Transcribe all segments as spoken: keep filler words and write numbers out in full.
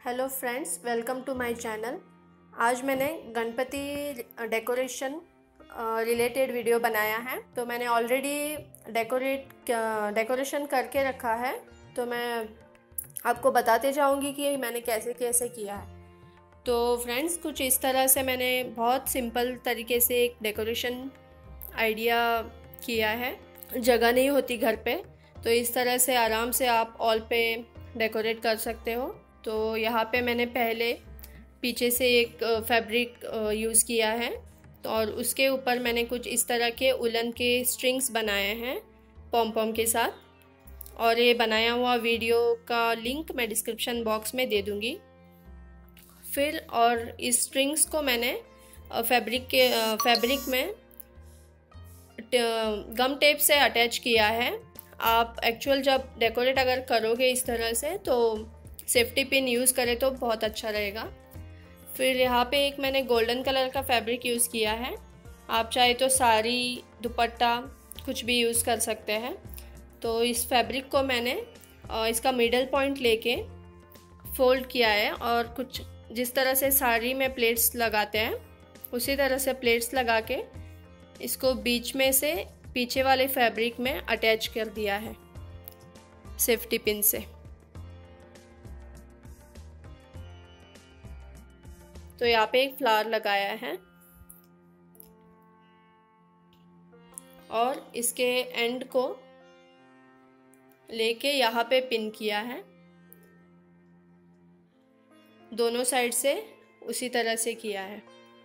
Hello friends, welcome to my channel. आज मैंने Ganpati decoration related video बनाया है। तो मैंने ऑलरेडी डेकोरेट डेकोरेशन करके रखा है, तो मैं आपको बताते जाऊंगी कि मैंने कैसे कैसे किया है। तो फ्रेंड्स, कुछ इस तरह से मैंने बहुत सिंपल तरीके से एक डेकोरेशन आइडिया किया है। जगह नहीं होती घर पे, तो इस तरह से आराम से आप ऑल पे डेकोरेट कर सकते हो। तो यहाँ पे मैंने पहले पीछे से एक फैब्रिक यूज़ किया है, तो और उसके ऊपर मैंने कुछ इस तरह के उलन के स्ट्रिंग्स बनाए हैं पॉम पॉम के साथ। और ये बनाया हुआ वीडियो का लिंक मैं डिस्क्रिप्शन बॉक्स में दे दूँगी। फिर और इस स्ट्रिंग्स को मैंने फैब्रिक के फैब्रिक में गम टेप से अटैच किया है। आप एक्चुअल जब डेकोरेट अगर करोगे इस तरह से, तो सेफ्टी पिन यूज़ करें तो बहुत अच्छा रहेगा। फिर यहाँ पे एक मैंने गोल्डन कलर का फैब्रिक यूज़ किया है। आप चाहे तो साड़ी, दुपट्टा कुछ भी यूज़ कर सकते हैं। तो इस फैब्रिक को मैंने इसका मिडल पॉइंट लेके फोल्ड किया है, और कुछ जिस तरह से साड़ी में प्लेट्स लगाते हैं उसी तरह से प्लेट्स लगा के इसको बीच में से पीछे वाले फैब्रिक में अटैच कर दिया है सेफ्टी पिन से। तो यहाँ पे एक फ्लावर लगाया है और इसके एंड को लेके यहाँ पे पिन किया है। दोनों साइड से उसी तरह से किया है।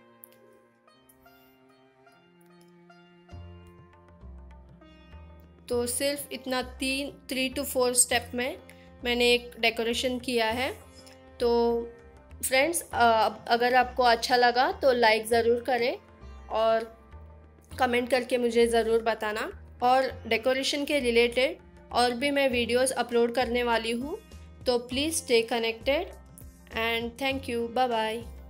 तो सिर्फ इतना तीन थ्री टू फोर स्टेप में मैंने एक डेकोरेशन किया है। तो फ्रेंड्स, अगर आपको अच्छा लगा तो लाइक ज़रूर करें और कमेंट करके मुझे ज़रूर बताना। और डेकोरेशन के रिलेटेड और भी मैं वीडियोस अपलोड करने वाली हूँ, तो please stay connected and thank you. Bye bye.